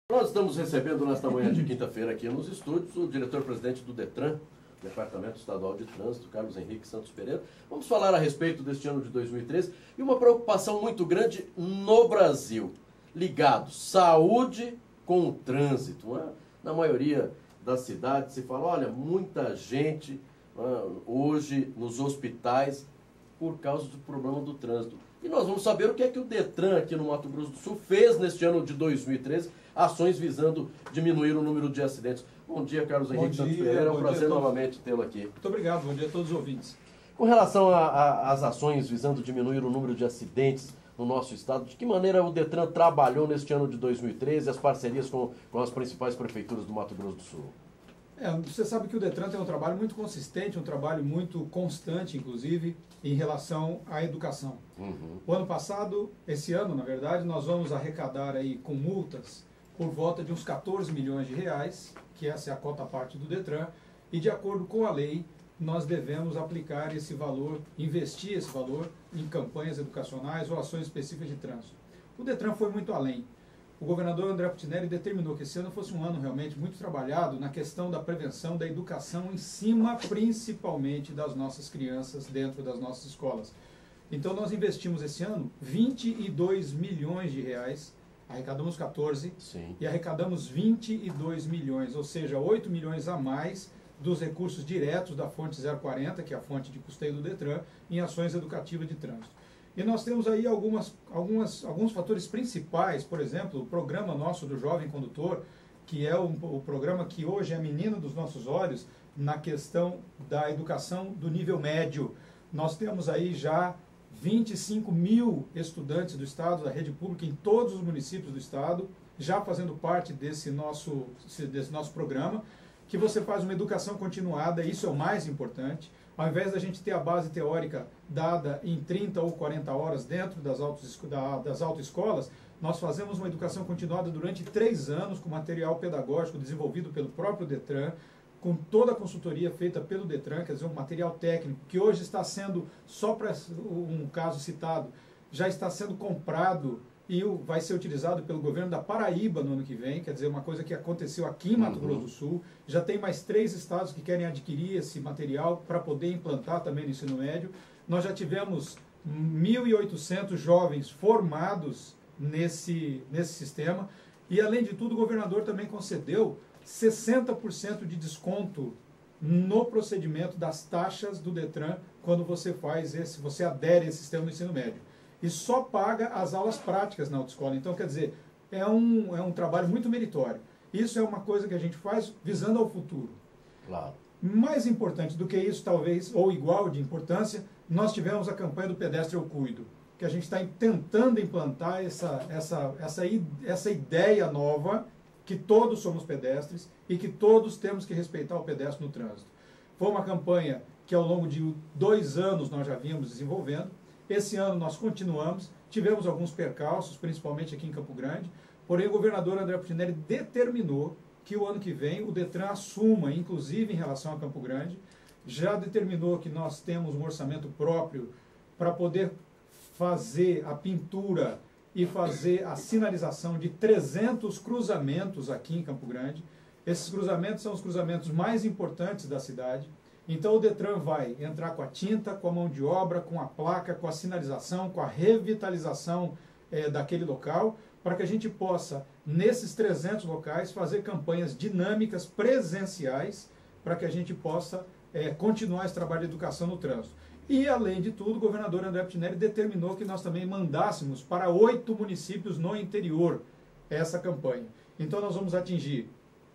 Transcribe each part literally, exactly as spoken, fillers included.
Nós estamos recebendo nesta manhã de quinta-feira aqui nos estúdios o diretor-presidente do DETRAN, Departamento Estadual de Trânsito, Carlos Henrique Santos Pereira. Vamos falar a respeito deste ano de dois mil e treze e uma preocupação muito grande no Brasil, ligado saúde com o trânsito. Não é? Na maioria das cidades se fala, olha, muita gente é, hoje nos hospitais por causa do problema do trânsito. E nós vamos saber o que é que o DETRAN aqui no Mato Grosso do Sul fez neste ano de dois mil e treze, ações visando diminuir o número de acidentes. Bom dia, Carlos Henrique Santos Pereira, é um prazer novamente tê-lo aqui. Muito obrigado, bom dia a todos os ouvintes. Com relação às ações visando diminuir o número de acidentes no nosso estado, de que maneira o DETRAN trabalhou neste ano de dois mil e treze, as parcerias com, com as principais prefeituras do Mato Grosso do Sul? É, você sabe que o DETRAN tem um trabalho muito consistente, um trabalho muito constante, inclusive, em relação à educação. Uhum. O ano passado, esse ano, na verdade, nós vamos arrecadar aí com multas por volta de uns quatorze milhões de reais, que essa é a cota parte do DETRAN, e de acordo com a lei, nós devemos aplicar esse valor, investir esse valor em campanhas educacionais ou ações específicas de trânsito. O DETRAN foi muito além. O governador André Putinelli determinou que esse ano fosse um ano realmente muito trabalhado na questão da prevenção, da educação em cima, principalmente, das nossas crianças dentro das nossas escolas. Então nós investimos esse ano vinte e dois milhões de reais, arrecadamos quatorze, sim, e arrecadamos vinte e dois milhões, ou seja, oito milhões a mais dos recursos diretos da fonte zero quarenta, que é a fonte de custeio do DETRAN, em ações educativas de trânsito. E nós temos aí algumas, algumas, alguns fatores principais, por exemplo, o programa nosso do Jovem Condutor, que é o, o programa que hoje é a menina dos nossos olhos na questão da educação do nível médio. Nós temos aí já vinte e cinco mil estudantes do Estado, da rede pública, em todos os municípios do Estado, já fazendo parte desse nosso, desse nosso programa, que você faz uma educação continuada, isso é o mais importante. Ao invés da gente ter a base teórica dada em trinta ou quarenta horas dentro das, autos, da, das autoescolas, nós fazemos uma educação continuada durante três anos com material pedagógico desenvolvido pelo próprio DETRAN, com toda a consultoria feita pelo DETRAN, quer dizer, um material técnico que hoje está sendo, só para um caso citado, já está sendo comprado e vai ser utilizado pelo governo da Paraíba no ano que vem, quer dizer, uma coisa que aconteceu aqui em Mato Grosso do Sul. Já tem mais três estados que querem adquirir esse material para poder implantar também no ensino médio. Nós já tivemos mil e oitocentos jovens formados nesse, nesse sistema e, além de tudo, o governador também concedeu sessenta por cento de desconto no procedimento das taxas do DETRAN quando você faz esse, você adere a esse sistema do ensino médio. E só paga as aulas práticas na autoescola. Então, quer dizer, é um, é um trabalho muito meritório. Isso é uma coisa que a gente faz visando ao futuro. Claro. Mais importante do que isso, talvez, ou igual de importância, nós tivemos a campanha do Pedestre Eu Cuido, que a gente está tentando implantar essa, essa, essa, essa ideia nova que todos somos pedestres e que todos temos que respeitar o pedestre no trânsito. Foi uma campanha que ao longo de dois anos nós já vínhamos desenvolvendo. Esse ano nós continuamos, tivemos alguns percalços, principalmente aqui em Campo Grande, porém o governador André Putinelli determinou que o ano que vem o DETRAN assuma, inclusive em relação a Campo Grande, já determinou que nós temos um orçamento próprio para poder fazer a pintura e fazer a sinalização de trezentos cruzamentos aqui em Campo Grande. Esses cruzamentos são os cruzamentos mais importantes da cidade. Então o DETRAN vai entrar com a tinta, com a mão de obra, com a placa, com a sinalização, com a revitalização é, daquele local, para que a gente possa, nesses trezentos locais, fazer campanhas dinâmicas, presenciais, para que a gente possa é, continuar esse trabalho de educação no trânsito. E, além de tudo, o governador André Putinelli determinou que nós também mandássemos para oito municípios no interior essa campanha. Então nós vamos atingir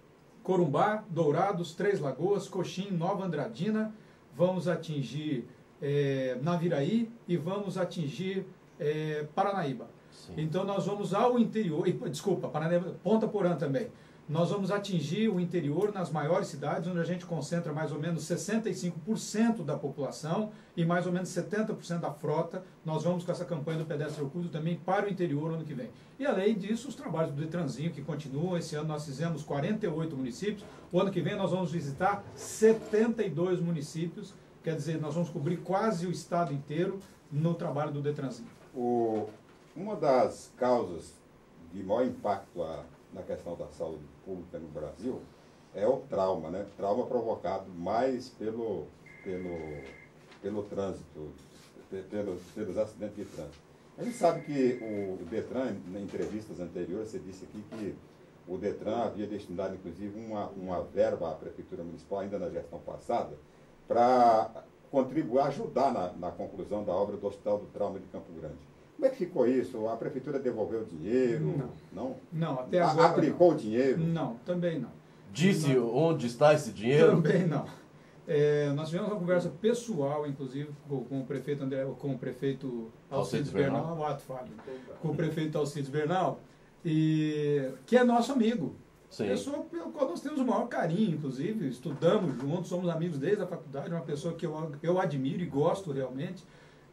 Corumbá, Dourados, Três Lagoas, Coxim, Nova Andradina, vamos atingir é, Naviraí e vamos atingir é, Paranaíba. Sim. Então nós vamos ao interior, e, desculpa, Paranaíba, Ponta Porã também. Nós vamos atingir o interior nas maiores cidades, onde a gente concentra mais ou menos sessenta e cinco por cento da população e mais ou menos setenta por cento da frota. Nós vamos com essa campanha do Pedestre Eu Cuido também para o interior no ano que vem. E além disso, os trabalhos do DETRANzinho que continuam. Esse ano nós fizemos quarenta e oito municípios. O ano que vem nós vamos visitar setenta e dois municípios. Quer dizer, nós vamos cobrir quase o estado inteiro no trabalho do DETRANzinho. O, uma das causas de maior impacto a na questão da saúde pública no Brasil é o trauma, né? Trauma provocado mais pelo, pelo, pelo trânsito, pelo, pelos acidentes de trânsito. A gente sabe que o Detran, em entrevistas anteriores, você disse aqui que o Detran havia destinado, inclusive, uma, uma verba à Prefeitura Municipal, ainda na gestão passada, para contribuir, ajudar na, na conclusão da obra do Hospital do Trauma de Campo Grande. Como é que ficou isso? A Prefeitura devolveu o dinheiro? Não. Não, não até agora aplicou não. o dinheiro? Não, também não. Disse não. onde está esse dinheiro? Também não. É, nós tivemos uma conversa pessoal, inclusive, com, com o prefeito André, com o prefeito Alcides Bernal, Bernal ato, Fábio, com o prefeito Alcides Bernal, e, que é nosso amigo. Sim. Pessoa pelo qual nós temos o maior carinho, inclusive, estudamos juntos, somos amigos desde a faculdade, uma pessoa que eu, eu admiro e gosto realmente.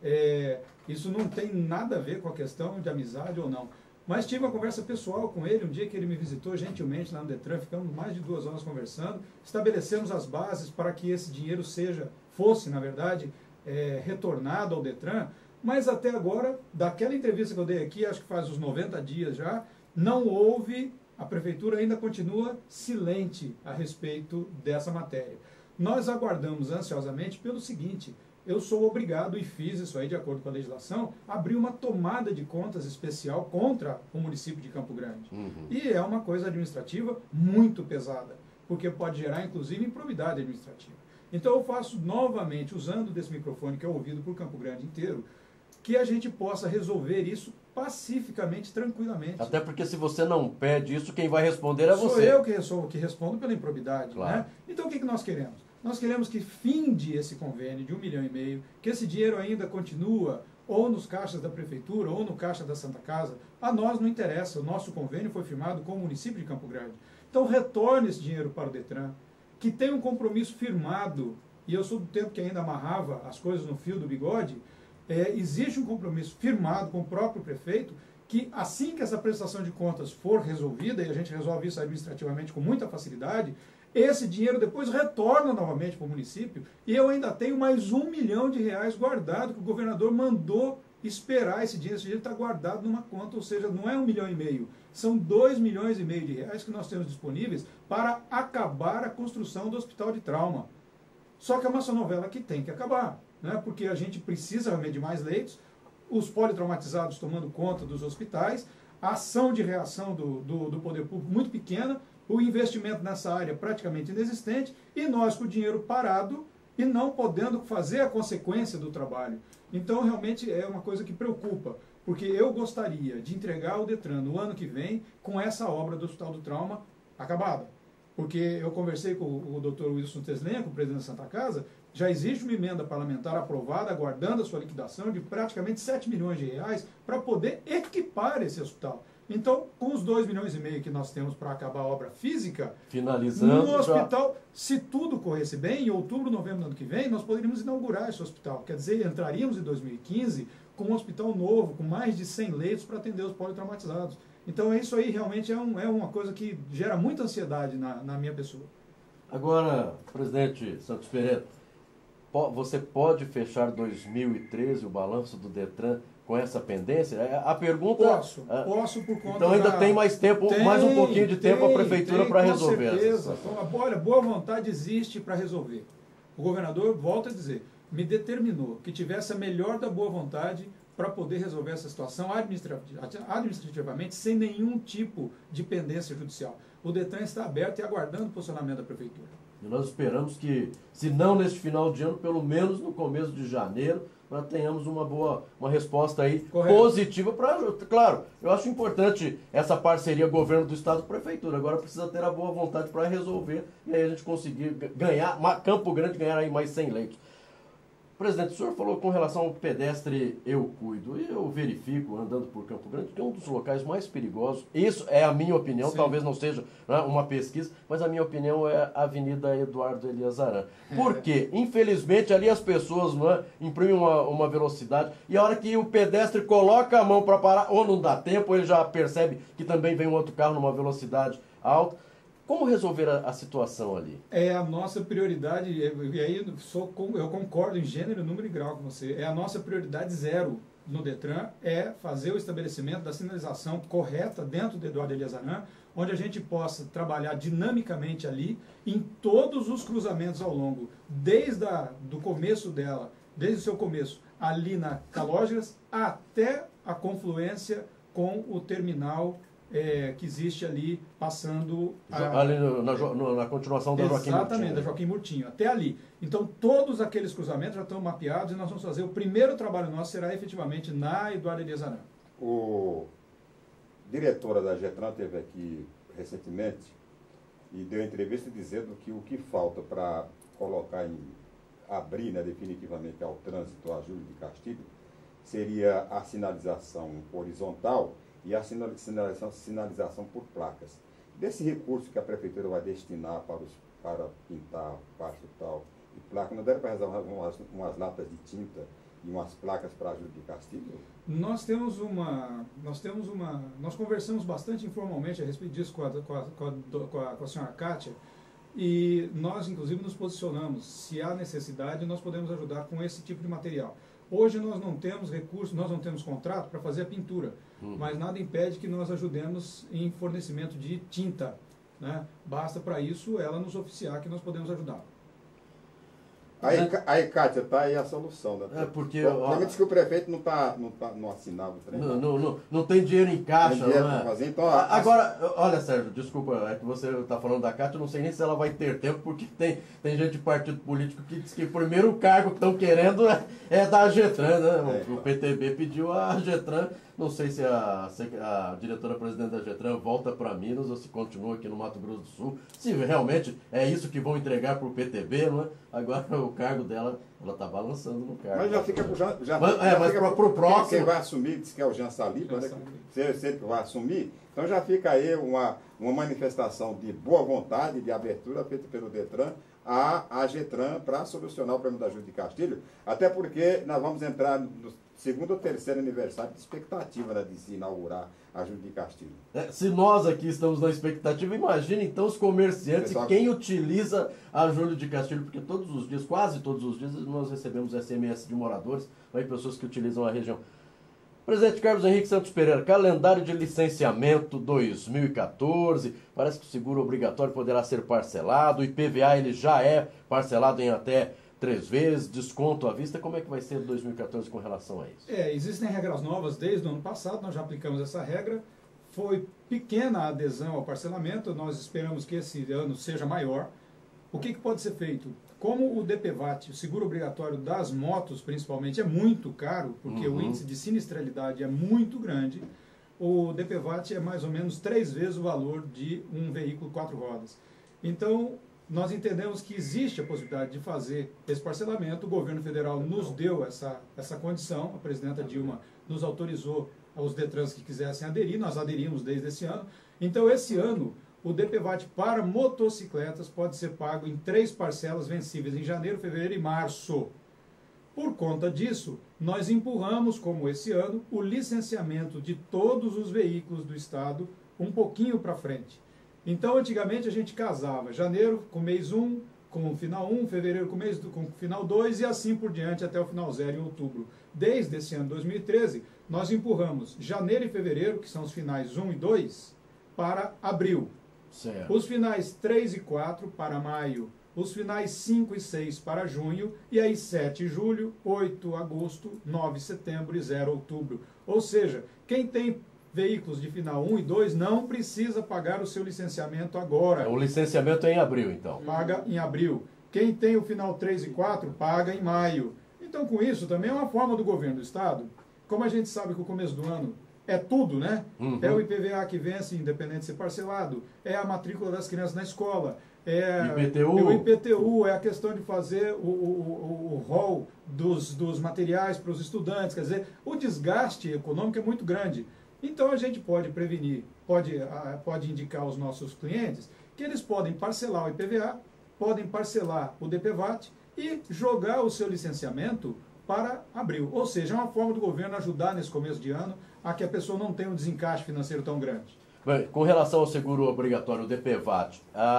É, isso não tem nada a ver com a questão de amizade ou não. Mas tive uma conversa pessoal com ele, um dia que ele me visitou gentilmente lá no Detran, ficamos mais de duas horas conversando, estabelecemos as bases para que esse dinheiro seja, fosse, na verdade, é, retornado ao Detran, mas até agora, daquela entrevista que eu dei aqui, acho que faz uns noventa dias já, não houve, a Prefeitura ainda continua silente a respeito dessa matéria. Nós aguardamos ansiosamente pelo seguinte: eu sou obrigado, e fiz isso aí de acordo com a legislação, abrir uma tomada de contas especial contra o município de Campo Grande. Uhum. E é uma coisa administrativa muito pesada, porque pode gerar, inclusive, improbidade administrativa. Então eu faço novamente, usando desse microfone que é ouvido por Campo Grande inteiro, que a gente possa resolver isso pacificamente, tranquilamente. Até porque se você não pede isso, quem vai responder é você. Sou eu que, sou, que respondo pela improbidade. Claro. Né? Então o que, que nós queremos? Nós queremos que finde esse convênio de um milhão e meio, que esse dinheiro ainda continua ou nos caixas da Prefeitura ou no caixa da Santa Casa. A nós não interessa, o nosso convênio foi firmado com o município de Campo Grande. Então retorne esse dinheiro para o Detran, que tem um compromisso firmado, e eu sou do tempo que ainda amarrava as coisas no fio do bigode, é, existe um compromisso firmado com o próprio prefeito, que assim que essa prestação de contas for resolvida, e a gente resolve isso administrativamente com muita facilidade, esse dinheiro depois retorna novamente para o município, e eu ainda tenho mais um milhão de reais guardado, que o governador mandou esperar esse dinheiro. Esse dinheiro está guardado numa conta, ou seja, não é um milhão e meio, são dois milhões e meio de reais que nós temos disponíveis para acabar a construção do hospital de trauma. Só que é uma novela que tem que acabar, né? Porque a gente precisa realmente de mais leitos, os politraumatizados tomando conta dos hospitais, a ação de reação do, do, do poder público muito pequena, o investimento nessa área praticamente inexistente, e nós com o dinheiro parado e não podendo fazer a consequência do trabalho. Então, realmente, é uma coisa que preocupa, porque eu gostaria de entregar o Detran no ano que vem com essa obra do Hospital do Trauma acabada. Porque eu conversei com o doutor Wilson Teslenco, o presidente da Santa Casa, já existe uma emenda parlamentar aprovada, aguardando a sua liquidação, de praticamente sete milhões de reais para poder equipar esse hospital. Então, com os dois milhões e meio que nós temos para acabar a obra física, finalizando, no hospital, já... se tudo corresse bem, em outubro, novembro do ano que vem, nós poderíamos inaugurar esse hospital. Quer dizer, entraríamos em dois mil e quinze com um hospital novo, com mais de cem leitos para atender os politraumatizados. Então, isso aí realmente é, um, é uma coisa que gera muita ansiedade na, na minha pessoa. Agora, presidente Santos Pereira, você pode fechar dois mil e treze, o balanço do Detran, com essa pendência? A pergunta... Posso, é, posso por conta Então ainda da... tem mais tempo, tem, mais um pouquinho de tem, tempo a Prefeitura para resolver essa certeza. situação. Então, olha, boa vontade existe para resolver. O governador, volta a dizer, me determinou que tivesse a melhor da boa vontade para poder resolver essa situação administrativamente, sem nenhum tipo de pendência judicial. O Detran está aberto e aguardando o posicionamento da Prefeitura. E nós esperamos que, se não neste final de ano, pelo menos no começo de janeiro, nós tenhamos uma boa, uma resposta aí Correto. positiva para... Claro, eu acho importante essa parceria governo do Estado e Prefeitura. Agora precisa ter a boa vontade para resolver e aí a gente conseguir ganhar, Campo Grande ganhar aí mais cem leitos. Presidente, o senhor falou com relação ao pedestre eu cuido. E eu verifico, andando por Campo Grande, que é um dos locais mais perigosos. Isso é a minha opinião, Sim. talvez não seja, né, uma pesquisa, mas a minha opinião é a Avenida Eduardo Elias Aran. Por quê? Infelizmente, ali as pessoas, não é, imprimem uma, uma velocidade, e a hora que o pedestre coloca a mão para parar, ou não dá tempo, ou ele já percebe que também vem um outro carro numa velocidade alta. Como resolver a, a situação ali? É a nossa prioridade, e aí sou, eu concordo em gênero, número e grau com você, é a nossa prioridade zero. no Detran é fazer o estabelecimento da sinalização correta dentro do Eduardo Eliazaran, onde a gente possa trabalhar dinamicamente ali em todos os cruzamentos ao longo, desde a, do começo dela, desde o seu começo, ali na Calógeras, até a confluência com o terminal é, que existe ali, passando... A, ali no, na, no, na continuação da Joaquim Murtinho. Exatamente, da Joaquim Murtinho, até ali. Então, todos aqueles cruzamentos já estão mapeados e nós vamos fazer, o primeiro trabalho nosso será efetivamente na Eduardo Eliazaran. O diretora da Getran esteve aqui recentemente e deu entrevista dizendo que o que falta para colocar em abrir, né, definitivamente ao trânsito a Júlio de Castilho seria a sinalização horizontal e a sinalização, sinalização por placas. Desse recurso que a prefeitura vai destinar para, os, para pintar parte tal e placa, não deve para reservar umas, umas latas de tinta e umas placas para a Júlio de Castilho? Nós temos uma, nós temos uma, nós conversamos bastante informalmente a respeito disso com a, com a, com a, com a, com a senhora Kátia, e nós inclusive nos posicionamos, se há necessidade nós podemos ajudar com esse tipo de material. Hoje nós não temos recursos, nós não temos contrato para fazer a pintura, uhum. mas nada impede que nós ajudemos em fornecimento de tinta, né? Basta para isso ela nos oficiar que nós podemos ajudar. Aí, aí, Kátia, está aí a solução, né? É porque... Ó, diz que o prefeito não, tá, não, tá, não assinava o trem. Não, não, não, não tem dinheiro em caixa, tem dinheiro não é? Pra fazer, então, a, Agora, olha, Sérgio, desculpa, é que você está falando da Kátia, eu não sei nem se ela vai ter tempo, porque tem, tem gente de partido político que diz que o primeiro cargo que estão querendo é, é da Getran, né? É, o, o P T B pediu a Getran, não sei se a, a diretora-presidente da Getran volta para Minas ou se continua aqui no Mato Grosso do Sul, se realmente é isso que vão entregar para o P T B, não é? Agora o cargo dela, ela está balançando no cargo. Mas já fica pro já, já, mas, já é, mas para o próximo... Quem vai assumir, diz que é o Jean Saliba, né? Se, se ele vai assumir, então já fica aí uma, uma manifestação de boa vontade, de abertura feita pelo Detran a, a Getran para solucionar o problema da Júlio de Castilho, até porque nós vamos entrar no segundo ou terceiro aniversário de expectativa, né, de se inaugurar a Júlio de Castilho. É, se nós aqui estamos na expectativa, imagine então os comerciantes Pessoal, e quem utiliza a Júlio de Castilho, porque todos os dias, quase todos os dias, nós recebemos S M S de moradores, aí pessoas que utilizam a região. Presidente Carlos Henrique Santos Pereira, calendário de licenciamento dois mil e quatorze, parece que o seguro obrigatório poderá ser parcelado, o I P V A ele já é parcelado em até três vezes, desconto à vista. Como é que vai ser dois mil e quatorze com relação a isso? É, existem regras novas desde o ano passado, nós já aplicamos essa regra. Foi pequena a adesão ao parcelamento, nós esperamos que esse ano seja maior. O que, que pode ser feito? Como o D P V A T, o seguro obrigatório das motos principalmente, é muito caro, porque uhum. o índice de sinistralidade é muito grande, o D P V A T é mais ou menos três vezes o valor de um veículo quatro rodas. Então, nós entendemos que existe a possibilidade de fazer esse parcelamento. O governo federal nos deu essa, essa condição, a presidenta Dilma nos autorizou aos Detrans que quisessem aderir, nós aderimos desde esse ano. Então, esse ano, o D P V A T para motocicletas pode ser pago em três parcelas vencíveis em janeiro, fevereiro e março. Por conta disso, nós empurramos, como esse ano, o licenciamento de todos os veículos do Estado um pouquinho para frente. Então, antigamente, a gente casava janeiro com mês um, com o final um, fevereiro com o mês com o final dois e assim por diante até o final zero em outubro. Desde esse ano dois mil e treze, nós empurramos janeiro e fevereiro, que são os finais um e dois, para abril. Certo. Os finais três e quatro para maio, os finais cinco e seis para junho, e aí sete de julho, oito de agosto, nove de setembro e zero de outubro. Ou seja, quem tem veículos de final um e dois não precisa pagar o seu licenciamento agora. O licenciamento é em abril, então. Paga em abril. Quem tem o final três e quatro, paga em maio. Então, com isso, também é uma forma do governo do Estado. Como a gente sabe que o começo do ano é tudo, né? Uhum. É o I P V A que vence, independente de ser parcelado, é a matrícula das crianças na escola, é, I P T U. é o I P T U, é a questão de fazer o, o, o rol dos, dos materiais para os estudantes. Quer dizer, o desgaste econômico é muito grande. Então, a gente pode prevenir, pode, pode indicar aos nossos clientes que eles podem parcelar o I P V A, podem parcelar o D P V A T e jogar o seu licenciamento para abril. Ou seja, é uma forma do governo ajudar nesse começo de ano a que a pessoa não tenha um desencaixe financeiro tão grande. Bem, com relação ao seguro obrigatório, o D P V A T, a,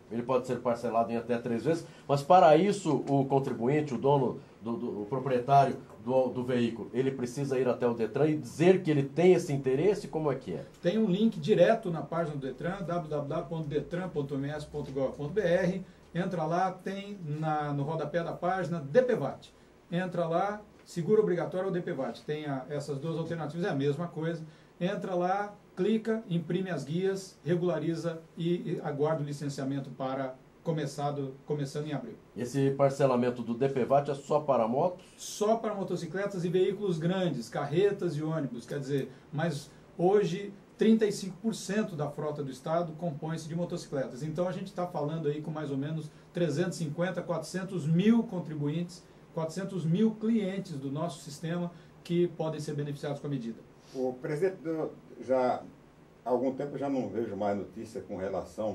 Ele pode ser parcelado em até três vezes, mas para isso o contribuinte, o dono, do, do, o proprietário do, do veículo, ele precisa ir até o Detran e dizer que ele tem esse interesse, como é que é? Tem um link direto na página do Detran, w w w ponto detran ponto m s ponto gov ponto b r. Entra lá, tem na, no rodapé da página D P V A T. Entra lá, seguro obrigatório ou D P V A T. Tem a, essas duas alternativas, é a mesma coisa. Entra lá, clica, imprime as guias, regulariza e, e aguarda o licenciamento para começado, começando em abril. Esse parcelamento do D P V A T é só para motos? Só para motocicletas e veículos grandes, carretas e ônibus. Quer dizer, mas hoje trinta e cinco por cento da frota do estado compõe-se de motocicletas. Então a gente está falando aí com mais ou menos trezentos e cinquenta, quatrocentos mil contribuintes, quatrocentos mil clientes do nosso sistema que podem ser beneficiados com a medida. O presidente, já há algum tempo já não vejo mais notícia com relação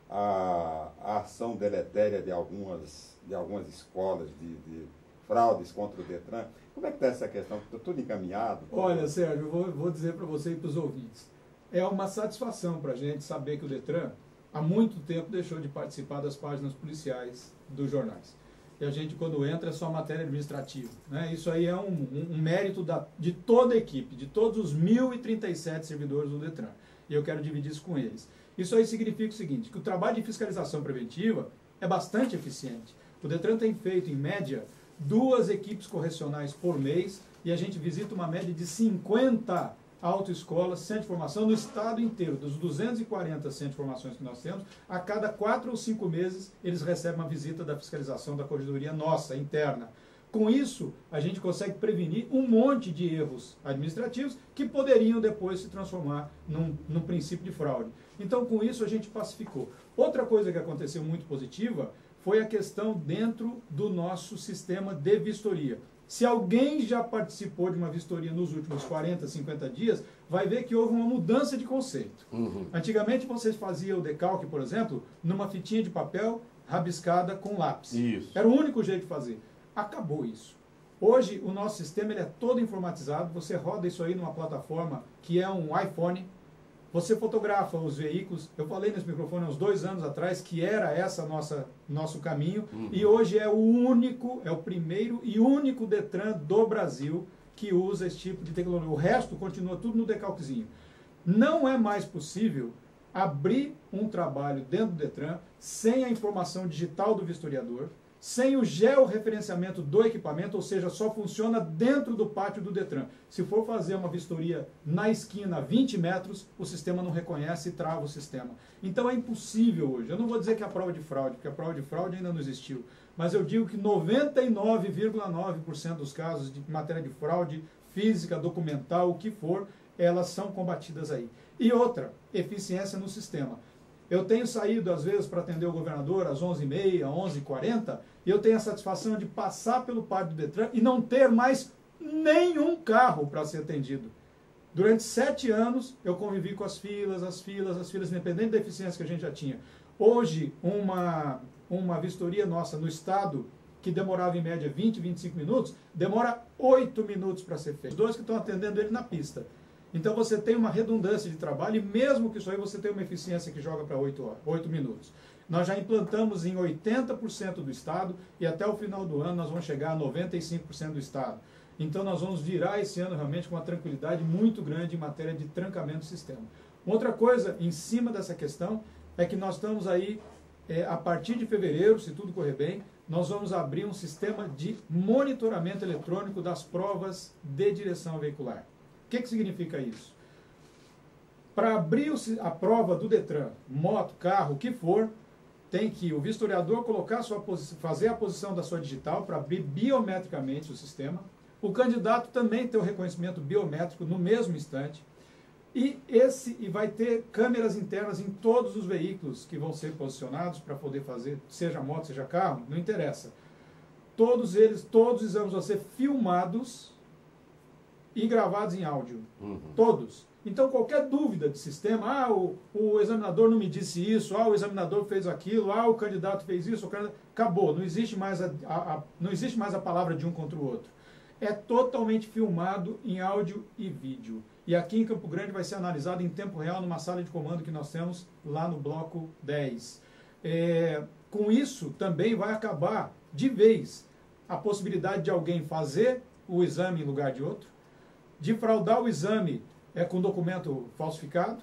à, à ação deletéria de algumas, de algumas escolas, de, de fraudes contra o Detran. Como é que está essa questão? Está tudo encaminhado? Olha, Sérgio, eu vou, vou dizer para você e para os ouvintes. É uma satisfação para a gente saber que o Detran há muito tempo deixou de participar das páginas policiais dos jornais. E a gente, quando entra, é só matéria administrativa, né? Isso aí é um, um, um mérito da, de toda a equipe, de todos os mil e trinta e sete servidores do Detran. E eu quero dividir isso com eles. Isso aí significa o seguinte, que o trabalho de fiscalização preventiva é bastante eficiente. O Detran tem feito, em média, duas equipes correcionais por mês e a gente visita uma média de cinquenta autoescolas, centros de formação no estado inteiro. Dos duzentos e quarenta centros de formações que nós temos, a cada quatro ou cinco meses eles recebem uma visita da fiscalização da corregedoria nossa, interna. Com isso, a gente consegue prevenir um monte de erros administrativos que poderiam depois se transformar num, num princípio de fraude. Então, com isso, a gente pacificou. Outra coisa que aconteceu muito positiva foi a questão dentro do nosso sistema de vistoria. Se alguém já participou de uma vistoria nos últimos quarenta, cinquenta dias, vai ver que houve uma mudança de conceito. Uhum. Antigamente, vocês faziam o decalque, por exemplo, numa fitinha de papel rabiscada com lápis. Isso. Era o único jeito de fazer. Acabou isso. Hoje, o nosso sistema ele é todo informatizado. Você roda isso aí numa plataforma que é um iPhone. Você fotografa os veículos. Eu falei nesse microfone há uns dois anos atrás que era essa nossa nosso caminho. Uhum. E hoje é o único, é o primeiro e único Detran do Brasil que usa esse tipo de tecnologia. O resto continua tudo no decalquezinho. Não é mais possível abrir um trabalho dentro do Detran sem a informação digital do vistoriador, sem o georreferenciamento do equipamento, ou seja, só funciona dentro do pátio do Detran. Se for fazer uma vistoria na esquina a vinte metros, o sistema não reconhece e trava o sistema. Então é impossível hoje. Eu não vou dizer que é a prova de fraude, porque a prova de fraude ainda não existiu. Mas eu digo que noventa e nove vírgula nove por cento dos casos de matéria de fraude física, documental, o que for, elas são combatidas aí. E outra, eficiência no sistema. Eu tenho saído, às vezes, para atender o governador às onze e meia, onze e quarenta, e eu tenho a satisfação de passar pelo pátio do Detran e não ter mais nenhum carro para ser atendido. Durante sete anos, eu convivi com as filas, as filas, as filas, independente da eficiência que a gente já tinha. Hoje, uma, uma vistoria nossa no estado, que demorava em média vinte, vinte e cinco minutos, demora oito minutos para ser feita. Os dois que estão atendendo ele na pista. Então você tem uma redundância de trabalho e mesmo que isso aí você tem uma eficiência que joga para oito horas, oito minutos. Nós já implantamos em oitenta por cento do estado e até o final do ano nós vamos chegar a noventa e cinco por cento do estado. Então nós vamos virar esse ano realmente com uma tranquilidade muito grande em matéria de trancamento do sistema. Outra coisa em cima dessa questão é que nós estamos aí, é, a partir de fevereiro, se tudo correr bem, nós vamos abrir um sistema de monitoramento eletrônico das provas de direção veicular. O que, que significa isso? Para abrir a prova do Detran, moto, carro, o que for, tem que o vistoriador colocar a sua fazer a posição da sua digital para abrir biometricamente o sistema. O candidato também tem o reconhecimento biométrico no mesmo instante. E, esse, e vai ter câmeras internas em todos os veículos que vão ser posicionados para poder fazer, seja moto, seja carro, não interessa. Todos eles, todos os exames vão ser filmados e gravados em áudio. Uhum. Todos. Então, qualquer dúvida de sistema, ah, o, o examinador não me disse isso, ah, o examinador fez aquilo, ah, o candidato fez isso, o candidato... acabou. Não existe, mais a, a, a, não existe mais a palavra de um contra o outro. É totalmente filmado em áudio e vídeo. E aqui em Campo Grande vai ser analisado em tempo real numa sala de comando que nós temos lá no bloco dez. É, com isso também vai acabar de vez a possibilidade de alguém fazer o exame em lugar de outro, de fraudar o exame é, com documento falsificado,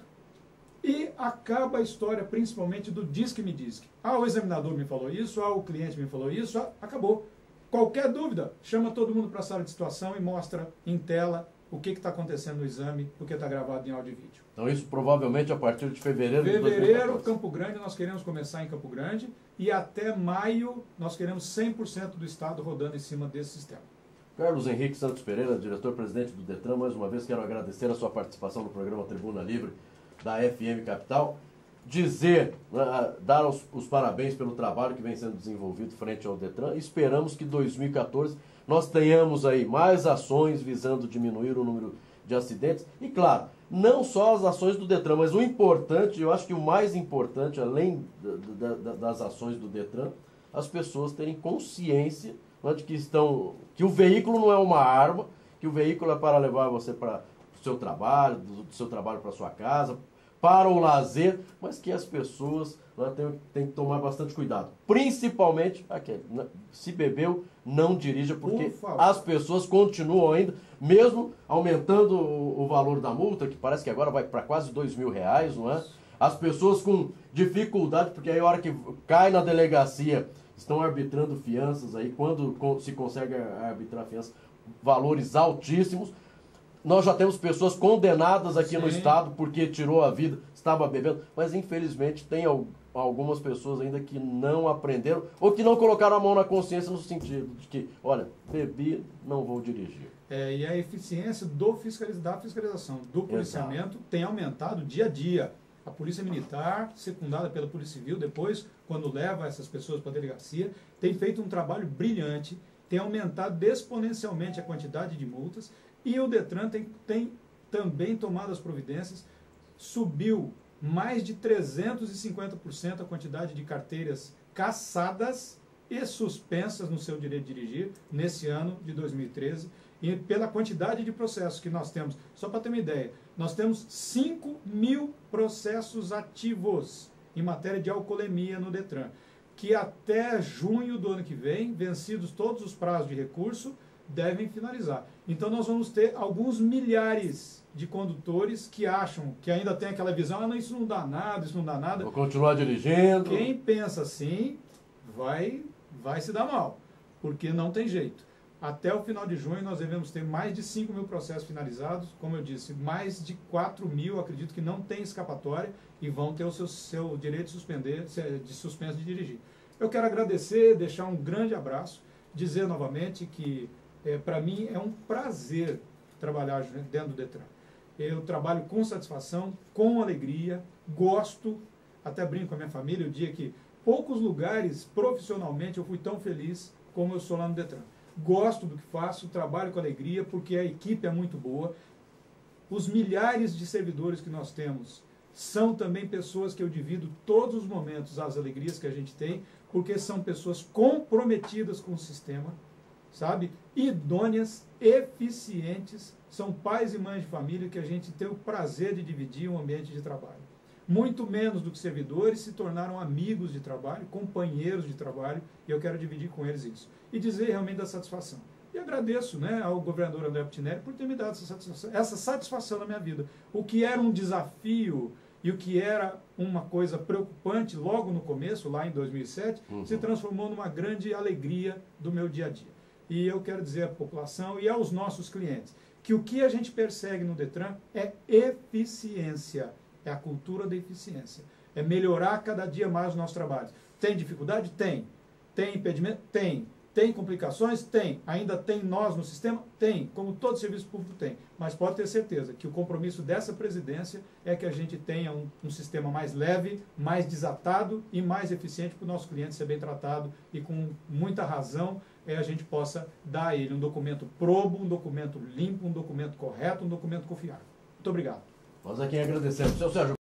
e acaba a história principalmente do diz que me diz. Ah, o examinador me falou isso, ah, o cliente me falou isso, ah, acabou. Qualquer dúvida, chama todo mundo para a sala de situação e mostra em tela o que está acontecendo no exame, porque está gravado em áudio e vídeo. Então isso provavelmente a partir de fevereiro, fevereiro de dois mil e quatorze. Campo Grande, nós queremos começar em Campo Grande, e até maio nós queremos cem por cento do estado rodando em cima desse sistema. Carlos Henrique Santos Pereira, diretor-presidente do Detran, mais uma vez quero agradecer a sua participação no programa Tribuna Livre da F M Capital, dizer, dar os, os parabéns pelo trabalho que vem sendo desenvolvido frente ao Detran. Esperamos que em dois mil e quatorze nós tenhamos aí mais ações visando diminuir o número de acidentes. E claro, não só as ações do Detran, mas o importante, eu acho que o mais importante, além da, da, das ações do Detran, as pessoas terem consciência, né, de que, estão, que o veículo não é uma arma, que o veículo é para levar você para o seu trabalho, do, do seu trabalho para a sua casa, para o lazer, mas que as pessoas, né, têm, têm que tomar bastante cuidado. Principalmente, aquele, né, se bebeu, não dirija, porque Por as pessoas continuam ainda, mesmo aumentando o, o valor da multa, que parece que agora vai para quase dois mil reais, não é? As pessoas com dificuldade, porque aí a hora que cai na delegacia, estão arbitrando fianças aí, quando se consegue arbitrar fianças, valores altíssimos. Nós já temos pessoas condenadas aqui Sim. no estado porque tirou a vida, estava bebendo, mas infelizmente tem algumas pessoas ainda que não aprenderam ou que não colocaram a mão na consciência no sentido de que, olha, bebi, não vou dirigir. É, e a eficiência do fiscaliz... da fiscalização, do policiamento, Exato. tem aumentado dia a dia. A Polícia Militar, secundada pela Polícia Civil, depois, quando leva essas pessoas para a delegacia, tem feito um trabalho brilhante, tem aumentado exponencialmente a quantidade de multas. E o Detran tem, tem também tomado as providências, subiu mais de trezentos e cinquenta por cento a quantidade de carteiras cassadas e suspensas no seu direito de dirigir nesse ano de dois mil e treze. E pela quantidade de processos que nós temos, só para ter uma ideia, nós temos cinco mil processos ativos em matéria de alcoolemia no Detran, que até junho do ano que vem, vencidos todos os prazos de recurso, devem finalizar. Então nós vamos ter alguns milhares de condutores que acham que ainda tem aquela visão, ah, não, isso não dá nada, isso não dá nada. Vou continuar dirigindo. Quem pensa assim vai, vai se dar mal, porque não tem jeito. Até o final de junho nós devemos ter mais de cinco mil processos finalizados, como eu disse, mais de quatro mil, acredito que não tem escapatória e vão ter o seu, seu direito de suspender, de suspenso de dirigir. Eu quero agradecer, deixar um grande abraço, dizer novamente que É, para mim é um prazer trabalhar dentro do Detran. Eu trabalho com satisfação, com alegria, gosto, até brinco com a minha família, o dia que poucos lugares profissionalmente eu fui tão feliz como eu sou lá no Detran. Gosto do que faço, trabalho com alegria, porque a equipe é muito boa. Os milhares de servidores que nós temos são também pessoas que eu divido todos os momentos, as alegrias que a gente tem, porque são pessoas comprometidas com o sistema, sabe? Idôneas, eficientes, são pais e mães de família que a gente tem o prazer de dividir um ambiente de trabalho. Muito menos do que servidores, se tornaram amigos de trabalho, companheiros de trabalho, e eu quero dividir com eles isso. E dizer realmente da satisfação. E agradeço, né, ao governador André Putinelli por ter me dado essa satisfação, essa satisfação na minha vida. O que era um desafio e o que era uma coisa preocupante logo no começo, lá em dois mil e sete, uhum. se transformou numa grande alegria do meu dia a dia. E eu quero dizer à população e aos nossos clientes que o que a gente persegue no Detran é eficiência, é a cultura da eficiência, é melhorar cada dia mais os nossos trabalhos. Tem dificuldade? Tem. Tem impedimento? Tem. Tem complicações? Tem. Ainda tem nós no sistema? Tem. Como todo serviço público tem. Mas pode ter certeza que o compromisso dessa presidência é que a gente tenha um, um sistema mais leve, mais desatado e mais eficiente para o nosso cliente ser bem tratado e com muita razão é, a gente possa dar a ele um documento probo, um documento limpo, um documento correto, um documento confiável. Muito obrigado. Nós aqui agradecemos. Seu Sérgio.